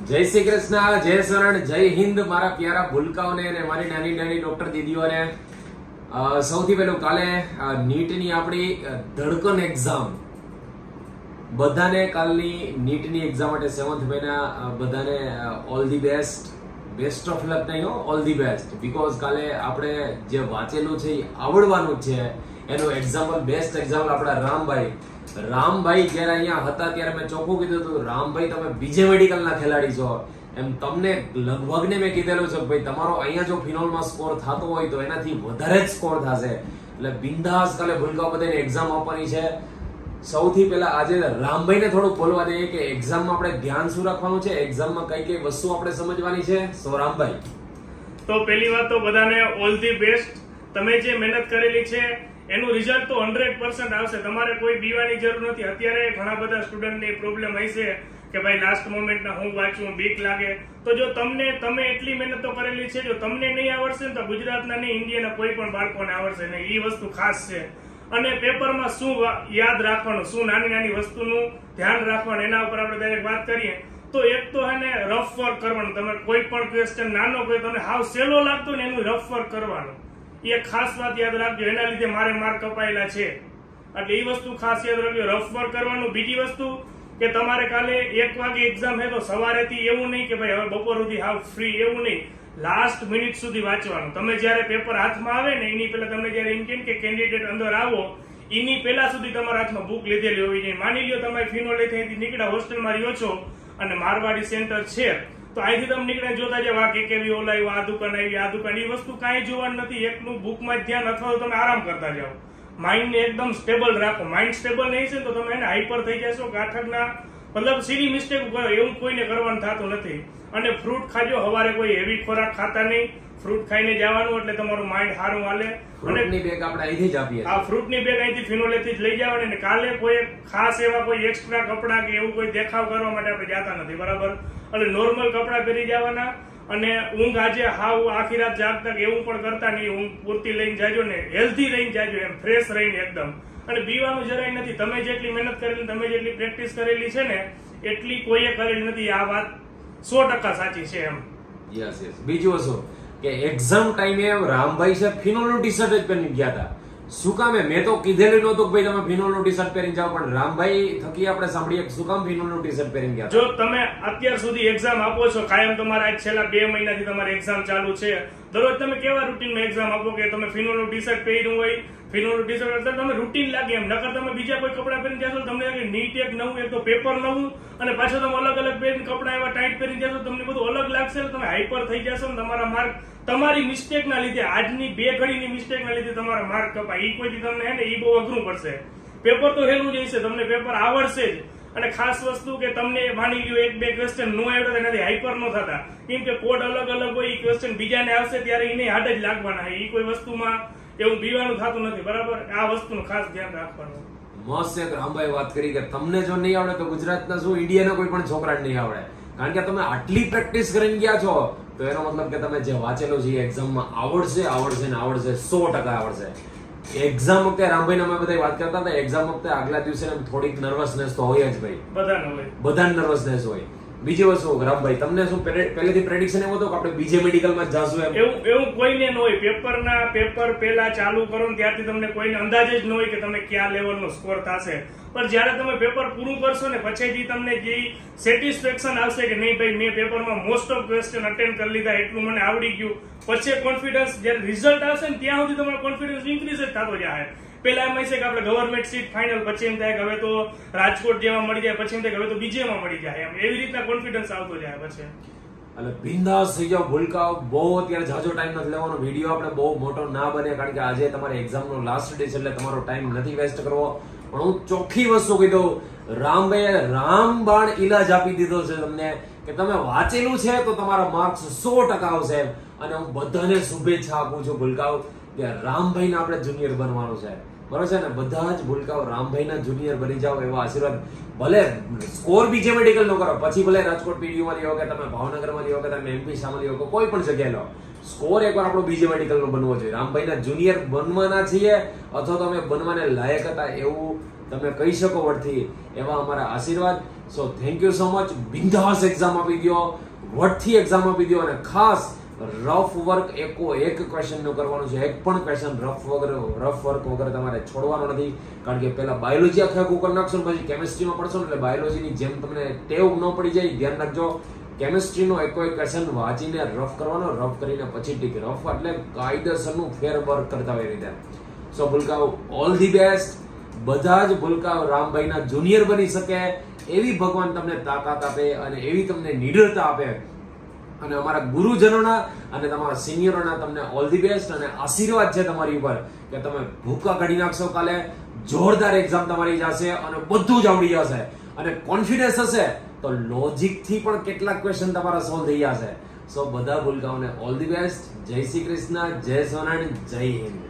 જય શ્રી કૃષ્ણ, જય શરણ, જય હિન્દ મારા પ્યારા ભૂલકાઓને અને મારી નાની નાની ડોક્ટર દીદીઓને. સૌથી પહેલું કાલે નીટની આપણી ધડકન એક્ઝામ, બધાને કાલની નીટની એક્ઝામ માટે 7th મહિના બધાને all the best. Best of luck નહીં હો, ઓલ ધી બેસ્ટ. બીકોઝ કાલે આપણે જે વાંચેલું છે એ આવડવાનું જ છે. એનું એક્ઝામ્પલ, બેસ્ટ એક્ઝામ્પલ આપણા રામભાઈ જયારે અહીંયા હતા ત્યારે મેં ચોખ્ખું કીધું હતું, રામભાઈ તમે બીજે મેડિકલના ખેલાડી છો. એમ તમને લગભગ ને મેં કીધેલું છે ભાઈ તમારો અહીંયા જો ફિનોલમાં સ્કોર થતો હોય તો એનાથી વધારે જ સ્કોર થશે. એટલે બિંદાસ કાલે ભૂલકાઓ બધાને એક્ઝામ આપવાની છે. સૌથી પહેલા આજે રામભાઈને થોડુંક બોલવા દઈએ કે એક્ઝામમાં આપણે ધ્યાન શું રાખવાનું છે, એક્ઝામમાં કઈ કઈ વસ્તુ આપણે સમજવાની છે. સો રામભાઈ, તો પહેલી વાત તો બધાને ઓલ ધી બેસ્ટ. તમે જે મહેનત કરેલી છે એનું રિઝલ્ટ તો 100% આવશે. તમારે કોઈ બીવાની જરૂર નથી. અત્યારે ઘણા બધા સ્ટુડન્ટની પ્રોબ્લેમ હોય છે કે ભાઈ લાસ્ટ મોમેન્ટના હું વાંચું, બીક લાગે. તો જો તમે એટલી મહેનત તો કરેલી છે, જો તમને નહીં આવડશે ને તો ગુજરાતના નહીં, ઇન્ડિયાના કોઈ પણ બાળકોને આવડશે નહીં. એ વસ્તુ ખાસ છે. અને પેપરમાં શું યાદ રાખવાનું, શું નાની નાની વસ્તુનું ધ્યાન રાખવાનું, એના ઉપર આપણે ડાયરેક્ટ વાત કરીએ તો એક તો હે ને રફ વર્ક કરવાનું. તમે કોઈ પણ ક્વેશ્ચન નાનો કોઈ તમને હાવ સહેલો લાગતો ને એનું રફ વર્ક કરવાનું. એ ખાસ વાત યાદ રાખજો. એના લીધે મારે માર્ક કપાયેલા છે એટલે એ વસ્તુ ખાસ યાદ રાખજો, રફ વર્ક કરવાનું. બીજી વસ્તુ કે તમારે કાલે 1 વાગે એક્ઝામ છે તો સવારેથી એવું નહીં કે ભાઈ હવે બપોર સુધી હાવ ફ્રી, એવું નહીં. લાસ્ટ મિનિટ સુધી વાંચવાનું. તમે જયારે પેપર હાથમાં આવે ને એની પહેલા તમને જયારે એમ કે કેન્ડિડેટ અંદર આવો એની પહેલા સુધી તમારા હાથમાં બુક લીધેલી હોવી જોઈએ. માની લ્યો તમે ફિનોલેથી નીકળ્યા, હોસ્ટેલમાં રહ્યો છો અને મારવાડી સેન્ટર છે તો અહીંથી તમે નીકળ્યા જોતા જાવ આ કેવી ઓલાવ્યું, આ દુકાન આવી, આ દુકાન. એ વસ્તુ કાંઈ જોવાનું નથી. એકનું બુકમાં જ ધ્યાન, અથવા તો તમે આરામ કરતા જાઓ. માઇન્ડને એકદમ સ્ટેબલ રાખો. માઇન્ડ સ્ટેબલ નહીં છે તો તમે એને હાઈપર થઈ જશો. ગાંઠકના મતલબ સીધી મિસ્ટેક કરો, એવું કોઈને કરવાનું થતું નથી. અને ફ્રૂટ ખાજો. સવારે કોઈ હેવી ખોરાક ખાતા નહીં, ફ્રૂટ ખાઈને જવાનું એટલે તમારું માઇન્ડ સારું હાલે. ફ્રૂટની બેગ આપણે અહીંથી જ આપીએ. આ ફ્રૂટની બેગ અહીંથી ફિનોલેથી જ લઈ જવાની. અને કાલે કોઈ ખાસ એવા કોઈ એક્સ્ટ્રા કપડા કે એવું કોઈ દેખાવ કરવા માટે આપણે જતા નથી, બરાબર? એટલે નોર્મલ કપડા પહેરી જવાના. અને ઊંઘ આજે હાવ આખી રાત જાગતા કે એવું પણ કરતા નહીં. ઊંઘ પૂરતી લઈને જાજો ને હેલ્ધી રહીને જાજો, એમ ફ્રેશ રહીને એકદમ. અને પીવાનું જરાય નથી. તમે જેટલી મહેનત કરેલી, તમે જેટલી પ્રેક્ટિસ કરેલી છે ને એટલી કોઈએ કરેલી નથી. આ વાત 100% સાચી છે એમ. Yes yes. બીજું વસ્તુ કે એક્ઝામ ટાઈમે રામભાઈ છે ફિનોલનું ટી શર્ટ જ પહેરીને ગયા હતા. શું કામ? મેં તો કીધેલું નહોતું કે ભાઈ તમે ફિનોલનું ટી શર્ટ પહેરીને જાઓ, પણ રામભાઈ થકી આપણે સાંભળીએ શું કામ ફિનોલનું ટી શર્ટ પહેરીને ગયા. જો તમે અત્યાર સુધી એક્ઝામ આપો છો, કાયમ તમારા છેલ્લા 2 મહિનાથી તમારી એક્ઝામ ચાલુ છે, દરરોજ તમે કેવા રૂટીનમાં એક્ઝામ આપો કે તમે ફિનોલનું ટી શર્ટ પહેર્યું હોય, ફિનોલનું ટી શર્ટ એટલે તમે રૂટીન લાગે એમ. નકર તમે બીજા કોઈ કપડા પહેરીને જશો તમને લાગે નીટ એક નવું, એક તો પેપર નવું, અને પાછો તમે અલગ અલગ પહેરીને કપડા એવા ટાઈટ પહેરી જશો, તમને બધું અલગ લાગશે. તમે હાઈપર થઈ જશો ને તમારા માર્ક તમારી મિસ્ટેક ના લીધે, આજની 2 ઘડીની મિસ્ટેક ના લીધે તમારા માર્ક કપાય. એ કોઈથી તમને હે ને એ બહુ અઘરું પડશે. પેપર તો હેલું જ હશે, તમને પેપર આવડશે જ. અને ખાસ વસ્તુ કે તમને માની લ્યો 1-2 ક્વેશ્ચન નો આવડે એનાથી હાઈપર ન થતા. કેમ કે કોડ અલગ અલગ હોય, એ ક્વેશ્ચન બીજાને આવશે ત્યારે એને હાડ જ લાગવાના. એ કોઈ વસ્તુમાં એવું બીવાનું થતું નથી, બરાબર? આ વસ્તુનું ખાસ ધ્યાન રાખવાનું. મસ્ત એક રામભાઈ વાત કરી કે તમને જો નહીં આવડે તો ગુજરાતના શું ઇન્ડિયાના કોઈ પણ છોકરાને નહીં આવડે. કારણ કે તમે આટલી પ્રેક્ટિસ કરીને ગયા છો તો એનો મતલબ કે તમે જે વાંચેલું છે એ એક્ઝામમાં આવડશે ને આવડશે, 100% આવડશે. એક્ઝામ વખતે રામભાઈ અમે બધા વાત કરતા હતા, એક્ઝામ વખતે આગલા દિવસે થોડીક નર્વસનેસ તો હોય જ ભાઈ, બધાને નર્વસનેસ હોય. બીજી વસ્તુ રામભાઈ, તમને શું પહેલેથી પ્રેડિક્શન એવું હતું કે આપણે બીજે મેડિકલમાં જ જાશું? એવું કોઈને ન હોય. પેપર પહેલા ચાલુ કરો ને ત્યારથી તમને કોઈને અંદાજ જ ન હોય કે તમે કયા લેવલનો સ્કોર થશે. પણ જયારે તમે પેપર પૂરું કરશો ને પછી તમને જે સેટિસ્ફેક્શન આવશે કે નહીં ભાઈ મેં પેપરમાં મોસ્ટ ઓફ ક્વેશ્ચન અટેન્ડ કરી લીધા, એટલું મને આવડી ગયું, પછી કોન્ફિડન્સ જયારે રિઝલ્ટ આવશે ને ત્યાં સુધી તમારો કોન્ફિડન્સ ઇન્ક્રીઝ જ થતો જાય. પેલા એમ છે કે આપણે ગવર્મેન્ટ સીટ ફાઇનલ, પછી એમ થાય કે હવે તો રાજકોટ જેવા મળી જાય, પછી એમ થાય કે હવે તો બીજેમાં મળી જાય. એમ એવી રીતના કોન્ફિડન્સ આવતો જાય પછી. એટલે બિંદાસ થઈ જાવ ભૂલકાઓ. બહુ અત્યારે જાજો ટાઈમ નથી લેવાનો. વિડીયો આપણે બહુ મોટો ના બને કારણ કે આજે તમારી એક્ઝામનો લાસ્ટ ડે છે એટલે તમારો ટાઈમ નથી વેસ્ટ કરવો. પણ હું ચોખ્ખી વસ્તુ કહી દઉં, રામભાઈએ રામબાણ ઈલાજ આપી દીધો છે તમને કે તમે વાંચેલું છે તો તમારા માર્ક્સ 100% આવશે. અને હું બધાને શુભેચ્છા આપું છું ભૂલકાઓ કે રામભાઈને આપણે જુનિયર બનવાનું છે, બરોબર છે ને? બધા જ ભૂલકાઓ રામભાઈના જુનિયર બની જાઓ એવા આશીર્વાદ. ભલે સ્કોર બીજે મેડિકલ નો કરો, પછી ભલે રાજકોટ પીડીયુમાં લ્યો કે તમે ભાવનગરમાં લ્યો કે તમે એમપી શામાં લ્યો કે કોઈ પણ જગ્યાએ લો, સ્કોર એકવાર આપણો બીજે મેડિકલ નો બનવો જોઈએ. રામભાઈના જુનિયર બનવાના છીએ અથવા તો અમે બનવાને લાયક હતા એવું તમે કહી શકો વડથી. એવા અમારા આશીર્વાદ. So thank you so much. બિંદાસ એક્ઝામ આપી દો, વટથી એક્ઝામ આપી દો, અને ખાસ રફ વર્ક એક ક્વેશ્ચન નું કરવાનું છે. એક પણ ક્વેશ્ચન રફ વર્ક વગર તમારે છોડવાનો નથી. કારણ કે પહેલા બાયોલોજી આખું કરી નાખશો ને પછી કેમિસ્ટ્રીમાં પડશો ને એટલે બાયોલોજીની જેમ તમને ટેવ ન પડી જાય. ધ્યાન રાખજો, કેમિસ્ટ્રીનો એક ક્વેશ્ચન વાંચીને રફ કરવાનો, રફ કરીને પછી ટીક. રફ એટલે કાયદેસરનું ફેર વર્ક કરતા હોય રીતે. સો ભૂલકાઓ ઓલ ધી બેસ્ટ. બધા જ ભૂલકાઓ રામભાઈના જુનિયર બની શકે એવી ભગવાન તમને તાકાત આપે અને એવી તમને નિડરતા આપે. અને અમારા ગુરુજનોના અને તમારા સિનિયરોના તમને ઓલ ધી બેસ્ટ અને આશીર્વાદ છે તમારી ઉપર કે તમે ભૂકા કાઢી નાખશો. કાલે જોરદાર એક્ઝામ તમારી જશે અને બધું જ આવડી જશે. અને કોન્ફિડન્સ હશે તો લોજિક થી પણ કેટલાક ક્વેશ્ચન તમારા સોલ્વ થઈ જશે. સો બધા ભૂલકાઓને ઓલ ધી બેસ્ટ. જય શ્રી કૃષ્ણ, જય સોનાણી, જય હિન્દ.